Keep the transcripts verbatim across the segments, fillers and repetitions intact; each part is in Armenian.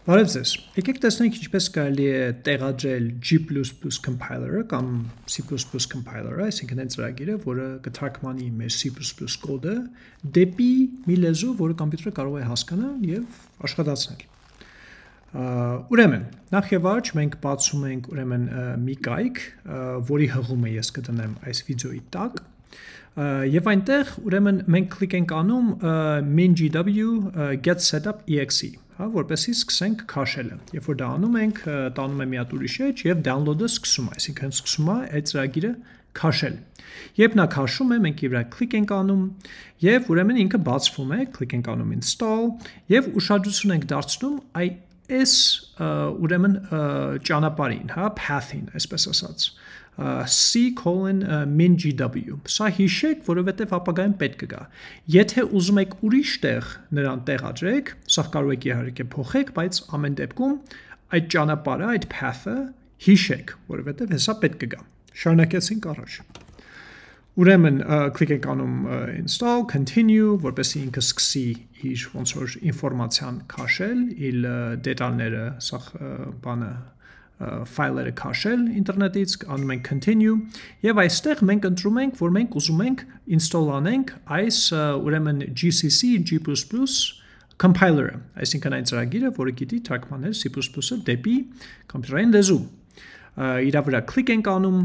Բարև ձեզ։ Եկեք տեսնենք ինչպես կարելի է տեղադրել G plus plus compiler-ը կամ C plus plus compiler-ը, այսինքն այն ծրագիրը, որը կթարգմանի մեր C plus plus կոդը դեպի մի լեզու, որը կոմպյուտերը կարող է հասկանալ եւ աշխատացնել։ Ուրեմն, նախ եւ առաջ մենք բացում ենք ուրեմն մի կայք, որի հղումը ես կդնեմ այս վիդեոյի տակ։ Եվ այնտեղ ուրեմն մենք կլիկ ենք անում min.gw get setup exe, հա, որպեսզի սկսենք քաշելը։ Երբ որ դա անում ենք, տանում է մի հատ ուրիշ էջ եւ download-ը սկսում է, այսինքն սկսում է այդ ծրագիրը քաշել։ Երբ նա քաշում է, մենք իր վրա կլիկ ենք անում եւ ուրեմն ինքը բացվում է, կլիկ ենք անում install եւ ուշադրություն ենք դարձնում այս ուրեմն ճանապարհին, հա, path-ին, այսպես ասած։ C colon min.gw Սա հիշեք, որովհետև ապագայում պետք կգա։ Եթե ուզում եք ուրիշ տեղ նրան տեղադրեք, սա կարող եք իհարկե փոխեք, բայց ամեն դեպքում այդ ճանապարհը, այդ path-ը հիշեք, որովհետև հեսա պետք կգա։ Շարունակեցինք առաջ։ Ուրեմն կլիկ ենք անում install, continue, որպեսզի ինքը սկսի իր ոնց որ ինֆորմացիան քաշել, իր դետալները, սա բանը ֆայլերը քաշել ինտերնետից, անում ենք continue եւ այստեղ մենք ընտրում ենք, որ մենք ուզում ենք install անենք այս ուրեմն G C C G plus plus compiler-ը, այսինքն այն ծրագիրը, որը գիտի թարգմանել C plus plus-ը դեպի կոմպյուտերային լեզու։ Իրա վրա կլիկ ենք անում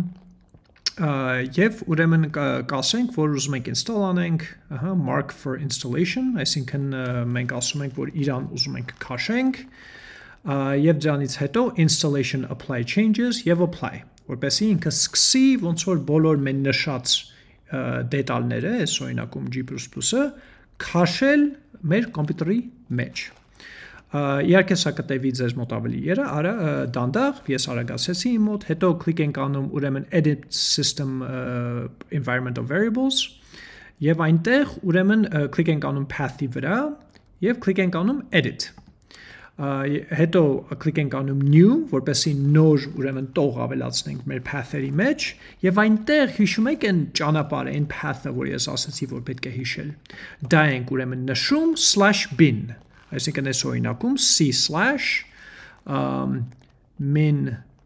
եւ ուրեմն կասենք, որ ուզում ենք install անենք, ահա, mark for installation, այսինքն մենք ասում ենք, որ իրան ուզում ենք քաշենք եւ դրանից հետո installation apply changes եւ apply, որպեսզի ինքը սկսի ոնց որ բոլոր մեր նշած դետալները, այս օրինակում G plus plus-ը քաշել մեր կոմպյուտերի մեջ։ Իհարկե սա կտևի ձեզ մոտ ավելի երա, արա դանդաղ, ես արագացեցի իմ մոտ, հետո կլիկ ենք անում ուրեմն edit system environment of variables եւ այնտեղ ուրեմն կլիկ ենք անում path-ի վրա եւ կլիկ ենք անում edit։ Հետո կլիկ ենք անում new, որպեսզի նոր ուրեմն տող ավելացնենք մեր path-երի մեջ եւ այնտեղ հիշում եք այն ճանապարհը, այն path-ը, որ ես ասացի, որ պետք է հիշել։ Դա ենք ուրեմն նշում /bin, այսինքն այս օրինակում c slash min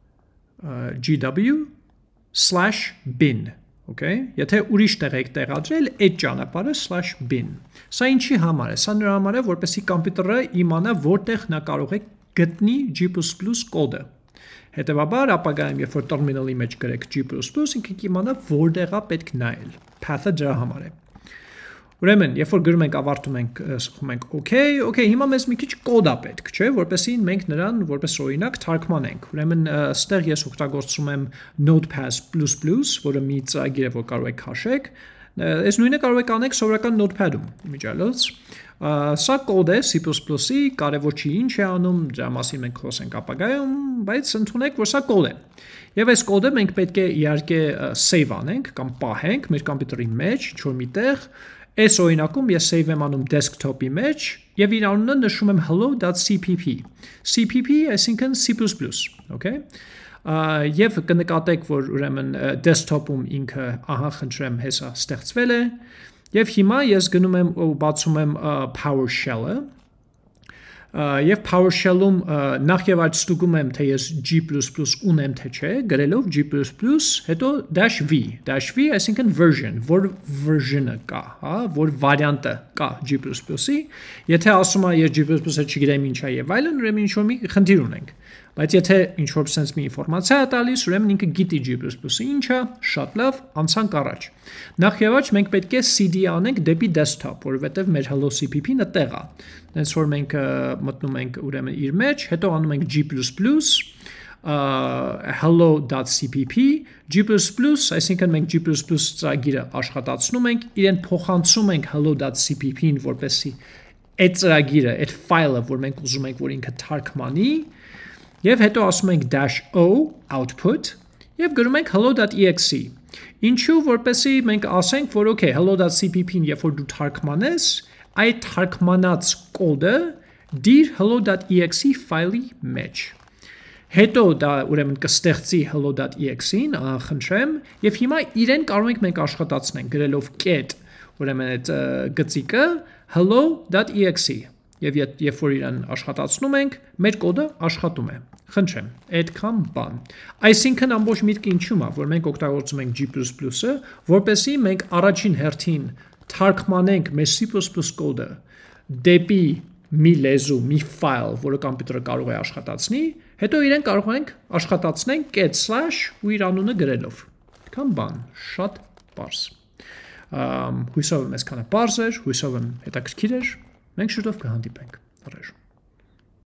gw slash bin, okay? Եթե ուրիշ տեղ եք տեղադրել, այդ ճանապարհը /bin։ Սա ինչի համար է։ Սա նրա համար է, որպեսզի կոմպյուտերը իմանա որտեղ նա կարող է գտնի G plus plus կոդը։ Հետևաբար, ապագայում երբ որ terminal-ի մեջ գրեք G plus plus, ինքը կիմանա որտեղ է պետք նայել։ Path-ը դրա համար է։ Ուրեմն, երբ որ գրում ենք, ավարտում ենք, սխում ենք OK, OK, հիմա մեզ մի քիչ կոդ է պետք, չէ՞, որպեսզի մենք նրան որպես օրինակ թարգմանենք։ Ուրեմն, ստեղ ես օգտագործում եմ Notepad++, որը մի ծրագիր է, որ կարող եք քաշեք։ Այս նույնը կարող եք անեք սովորական Notepad-ում, իմիջիալոց։ Սա կոդ է C plus plus-ի, կարևոր չի ինչ է անում, դրա մասին մենք խոսենք ապագայում, բայց ընդունեք, որ սա կոդ է։ Եվ այս կոդը մենք պետք է իհարկե save անենք կամ պահենք մեր կոմպյուտերի մեջ, ինչ-որ միտեղ։ Այս օրինակում ես save եմ անում desktop-ի մեջ եւ իր անունը նշում եմ hello.cpp։ C P P, այսինքն C plus plus, okay? Եվ կնկատեք, որ ուրեմն desktop-ում ինքը, ահա խնդրեմ, հեսա ստեղծվել է եւ հիմա ես գնում եմ ու բացում եմ PowerShell-ը եւ PowerShell-ում նախ եւ առաջ ստուգում եմ, թե ես G plus plus ունեմ թե չէ, գրելով G plus plus, հետո -v, -v, այսինքն version, որ version-ը կա, հա, որ վարիանտը կա G plus plus-ի։ Եթե ասում եմ ես G plus plus-ը չգիտեմ ինչ է եւ այլն, ուրեմն ինչ որ մի խնդիր ունենք։ Բայց եթե ինչ որ sense մի ինֆորմացիա է տալիս, ուրեմն ինքը գիտի G plus plus-ը ինչ է, շատ լավ, անցանք առաջ։ Նախ եւ առաջ մենք պետք է cd անենք դեպի desktop, որովհետեւ մեր hello C P P-ն այդտեղ է։ Դենց որ մենք մտնում ենք ուրեմն իր մեջ, հետո անում ենք G plus plus hello.cpp, G plus plus, այսինքն մենք G plus plus ծրագիրը աշխատացնում ենք, իրեն փոխանցում ենք hello.cpp-ին, որպեսզի այդ ծրագիրը, այդ ֆայլը, որ մենք ուզում ենք, որ ինքը թարգմանի, եւ հետո ասում ենք -o output եւ գրում ենք hello.exe։ Ինչու, որպեսզի մենք ասենք, որ okay, hello.cpp-ին երբ որ դու թարգմանես, այդ թարգմանած կոդը դիր hello.exe ֆայլի մեջ։ Հետո դա ուրեմն կստեղծի hello.exe-ին, խնդրեմ, եւ հիմա իրեն կարող ենք մենք աշխատացնենք գրելով get, ուրեմն այդ գծիկը hello.exe եւ երբ որ իրեն աշխատացնում ենք, մեր կոդը աշխատում է։ Խնդրեմ, այդքան բան։ Այսինքն ամբողջ միտքը ինչու՞մ է, որ մենք օգտագործում ենք G++-ը, որպեսզի մենք առաջին հերթին թարգմանենք մեր C++ կոդը դեպի մի լեզու, մի ֆայլ, որը կոմպյուտերը կարող է աշխատացնի, հետո իրեն կարող ենք աշխատացնենք get slash ու իր անունը գրելով։ Այդքան բան, շատ պարզ։ Հույսով եմ այսքանը պարզ էր, հույսով եմ հետաքրքիր էր։ Մենք շուտով կհանդիպենք։ Առաջ